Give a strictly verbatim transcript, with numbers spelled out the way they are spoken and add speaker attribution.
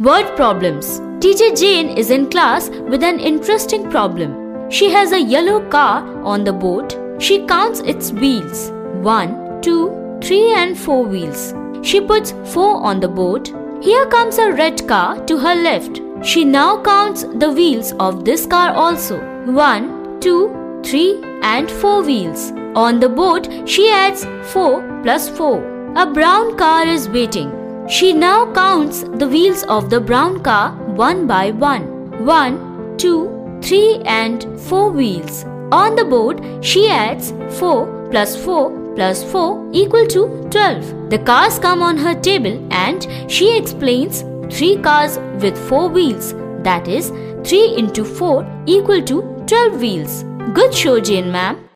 Speaker 1: Word problems. Teacher Jane is in class with an interesting problem. She has a yellow car on the board. She counts its wheels. One, two, three and four wheels. She puts four on the board. Here comes a red car to her left. She now counts the wheels of this car also. One, two, three and four wheels. On the board, she adds four plus four. A brown car is waiting. She now counts the wheels of the brown car one by one. One, two, three and four wheels. On the board, she adds four plus four plus four equal to twelve. The cars come on her table and she explains three cars with four wheels. That is, three into four equal to twelve wheels. Good show, Jane ma'am.